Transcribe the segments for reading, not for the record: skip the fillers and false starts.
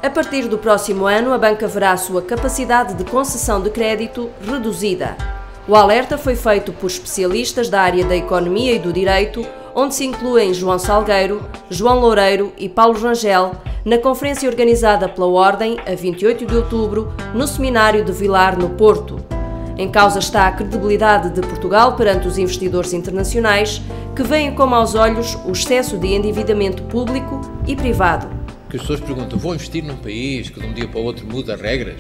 A partir do próximo ano, a banca verá a sua capacidade de concessão de crédito reduzida. O alerta foi feito por especialistas da área da economia e do direito, onde se incluem João Salgueiro, João Loureiro e Paulo Rangel, na conferência organizada pela Ordem, a 28 de outubro, no Seminário de Vilar, no Porto. Em causa está a credibilidade de Portugal perante os investidores internacionais, que veem como aos olhos o excesso de endividamento público e privado. Que as pessoas perguntam, vou investir num país que de um dia para o outro muda regras?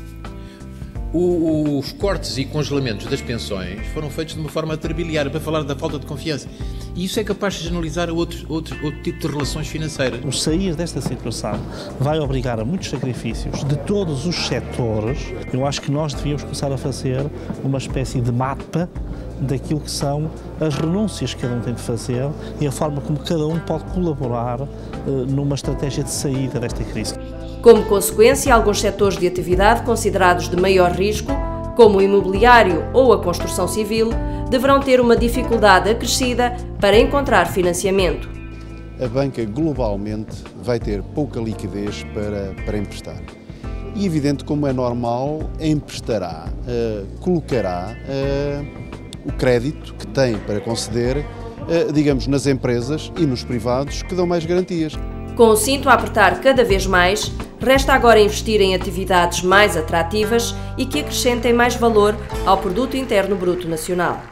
Os cortes e congelamentos das pensões foram feitos de uma forma atrabiliária para falar da falta de confiança. E isso é capaz de generalizar a outro tipo de relações financeiras. O sair desta situação vai obrigar a muitos sacrifícios de todos os setores. Eu acho que nós devíamos começar a fazer uma espécie de mapa daquilo que são as renúncias que cada um tem de fazer e a forma como cada um pode colaborar numa estratégia de saída desta crise. Como consequência, alguns setores de atividade considerados de maior risco, como o imobiliário ou a construção civil, deverão ter uma dificuldade acrescida para encontrar financiamento. A banca globalmente vai ter pouca liquidez para emprestar. E evidente, como é normal, emprestará, colocará o crédito que tem para conceder, digamos, nas empresas e nos privados que dão mais garantias. Com o cinto a apertar cada vez mais, resta agora investir em atividades mais atrativas e que acrescentem mais valor ao Produto Interno Bruto Nacional.